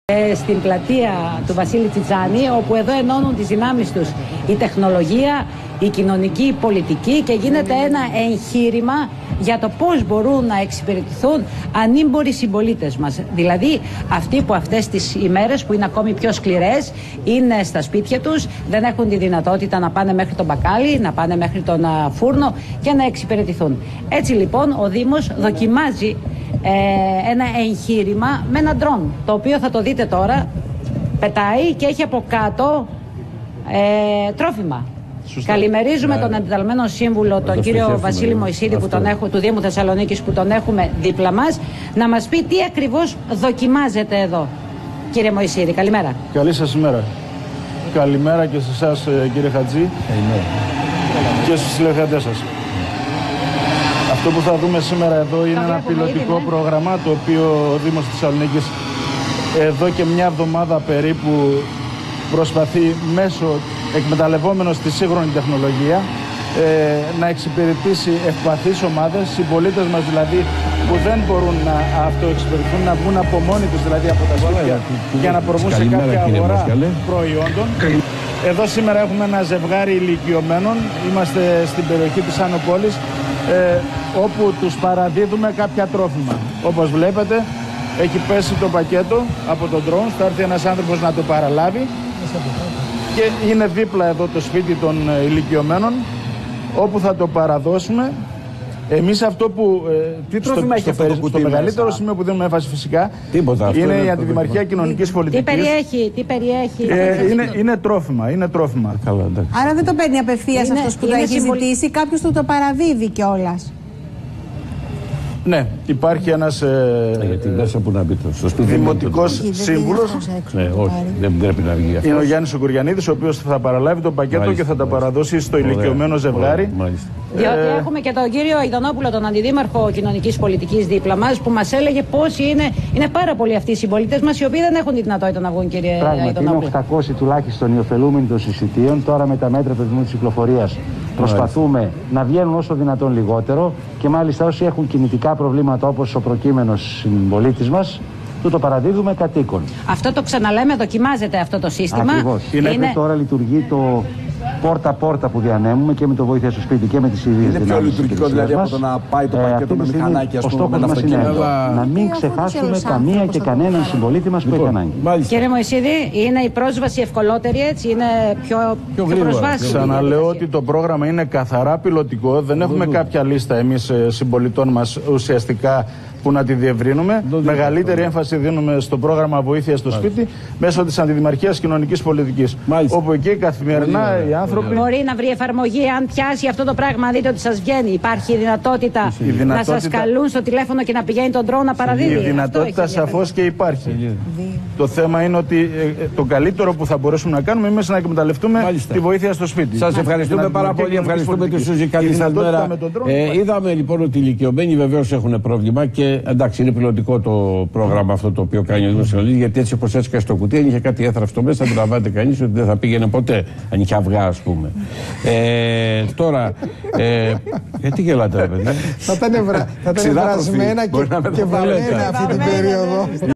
Στην πλατεία του Βασίλη Τσιτσάνη, όπου εδώ ενώνουν τις δυνάμεις τους η τεχνολογία, η κοινωνική πολιτική και γίνεται ένα εγχείρημα για το πώς μπορούν να εξυπηρετηθούν ανήμποροι συμπολίτες μας. Δηλαδή αυτοί που αυτές τις ημέρες που είναι ακόμη πιο σκληρές είναι στα σπίτια τους, δεν έχουν τη δυνατότητα να πάνε μέχρι τον μπακάλι, να πάνε μέχρι τον φούρνο και να εξυπηρετηθούν. Έτσι λοιπόν ο Δήμος δοκιμάζει ένα εγχείρημα με ένα ντρόν, το οποίο θα το δείτε τώρα, πετάει και έχει από κάτω τρόφιμα. Σωστά. Καλημερίζουμε τον εντεταλμένο σύμβουλο, τον κύριο Βασίλη Μωυσίδη, του Δήμου Θεσσαλονίκης, που τον έχουμε δίπλα μας, να μας πει τι ακριβώς δοκιμάζετε εδώ. Κύριε Μωυσίδη, καλημέρα. Καλή σας ημέρα. Καλημέρα και σε εσάς, κύριε Χατζή, και στους τηλεθεατές σας. Αυτό που θα δούμε σήμερα εδώ είναι ένα πιλωτικό πρόγραμμα, το οποίο ο Δήμος Θεσσαλονίκης εδώ και μια εβδομάδα περίπου προσπαθεί μέσω εκμεταλλευόμενος τη σύγχρονη τεχνολογία να εξυπηρετήσει ευπαθείς ομάδες, συμπολίτες μας δηλαδή που δεν μπορούν να αυτοεξυπηρετηθούν, να βγουν από μόνοι τους δηλαδή από τα σπίτια για να προβούν σε κάποια αγορά προϊόντων. Εδώ σήμερα έχουμε ένα ζευγάρι ηλικιωμένων, είμαστε στην περιοχή της Άνω Πόλης, όπου τους παραδίδουμε κάποια τρόφιμα. Όπως βλέπετε έχει πέσει το πακέτο από τον drone, θα έρθει ένας άνθρωπος να το παραλάβει και είναι δίπλα εδώ το σπίτι των ηλικιωμένων, όπου θα το παραδώσουμε. Εμείς αυτό που στο μεγαλύτερο σημείο που δίνουμε έμφαση φυσικά είναι η Αντιδημαρχία Κοινωνικής Πολιτικής. Τι περιέχει. Είναι τρόφιμα. Άρα δεν το παίρνει απευθείας αυτός που το έχει ζητήσει, κάποιος του το παραδίδει κιόλας. Ναι, υπάρχει ένας δημοτικός σύμβουλος. Ναι, όχι, δεν πρέπει να βγει αυτό. Είναι ο Γιάννης ο Κουριανίδης, ο οποίος θα παραλάβει το πακέτο και θα τα παραδώσει στο ηλικιωμένο ζευγάρι. Διότι έχουμε και τον κύριο Ιδονόπουλο, τον Αντιδήμαρχο Κοινωνικής Πολιτικής δίπλα μας, που μας έλεγε πώς είναι πάρα πολλοί αυτοί οι συμπολίτες μας οι οποίοι δεν έχουν τη δυνατότητα να βγουν, κύριε Ιδονόπουλο. Είναι 800 τουλάχιστον οι ωφελούμενοι των εισιτίων. Τώρα με τα μέτρα του Δημού της Κυκλοφορίας προσπαθούμε να βγαίνουν όσο δυνατόν λιγότερο και μάλιστα όσοι έχουν κινητικά προβλήματα όπως ο προκείμενος συμπολίτης μας, του το παραδίδουμε κατοίκων. Αυτό το ξαναλέμε, δοκιμάζεται αυτό το σύστημα. Ακριβώς. Τώρα λειτουργεί το πόρτα-πόρτα που διανέμουμε και με το βοήθεια στο σπίτι και με τις ίδιες δυνάμεις. Είναι πιο λειτουργικό δηλαδή από το να πάει το πακέτο με μηχανάκι, ας πούμε, με ένα αυτοκίνητο. Να μην ξεχάσουμε καμία και κανέναν συμπολίτη μας που έχει ανάγκη. Κύριε Μωυσίδη, είναι η πρόσβαση ευκολότερη, έτσι, είναι πιο προσβάσιμη. Ξαναλέω ότι το πρόγραμμα είναι καθαρά πιλωτικό, δεν έχουμε κάποια λίστα εμείς συμπολιτών μας ουσιαστικά που να τη διευρύνουμε. Μεγαλύτερη έμφαση δίνουμε στο πρόγραμμα βοήθεια στο σπίτι μέσω της Αντιδημαρχίας Κοινωνικής Πολιτικής. Όπου εκεί καθημερινά οι άνθρωποι. Μπορεί να βρει εφαρμογή, αν πιάσει αυτό το πράγμα, δείτε ότι σας βγαίνει. Υπάρχει η δυνατότητα να σας καλούν στο τηλέφωνο και να πηγαίνει τον drone να παραδίδει. Η δυνατότητα σαφώς και υπάρχει. Το θέμα είναι ότι το καλύτερο που θα μπορέσουμε να κάνουμε είναι να εκμεταλλευτούμε τη βοήθεια στο σπίτι. Σας ευχαριστούμε πάρα πολύ. Ευχαριστούμε και Σούζη. Καλή σας μέρα. Είδαμε λοιπόν ότι οι ηλικιωμένοι βεβαίως έχουν πρόβλημα και εντάξει, είναι πιλωτικό το πρόγραμμα αυτό το οποίο κάνει ο Δήμος Θεσσαλονίκης, γιατί έτσι όπως έσκασε στο κουτί, αν είχε κάτι έθραυστο μέσα, αντιλαμβάνεται κανείς ότι δεν θα πήγαινε ποτέ, αν είχε αυγά, ας πούμε. Τώρα, γιατί γελάτε, ρε παιδιά? Θα ήταν βρασμένα και βαλμένα αυτή την περίοδο.